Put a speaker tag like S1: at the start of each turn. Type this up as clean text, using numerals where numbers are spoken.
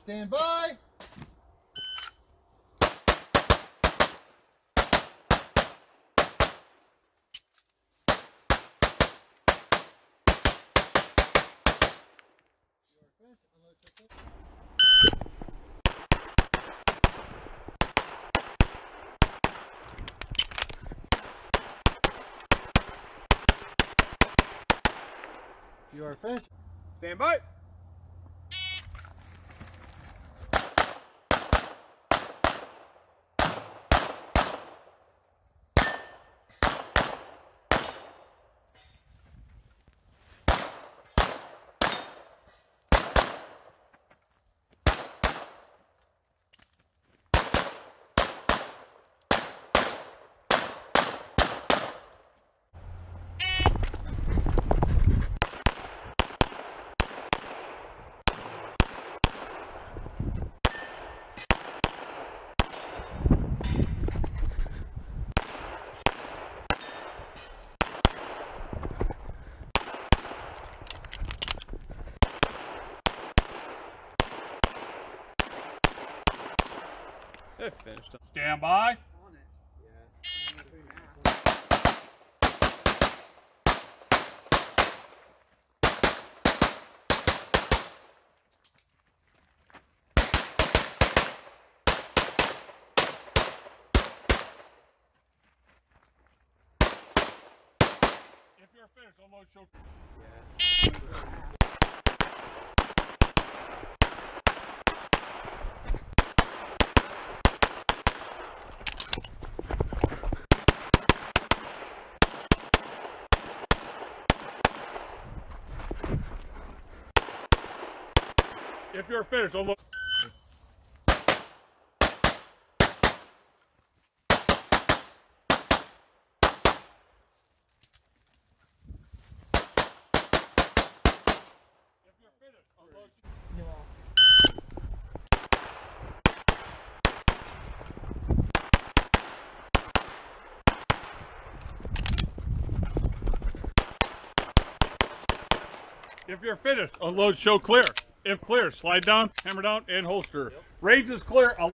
S1: Stand by. You are finished.
S2: Stand by. It finished. Stand by. If you're finished, almost show. If you're finished, almost. If you're finished, unload. If you're finished, unload, show clear. If clear, slide down, hammer down, and holster. Range is clear.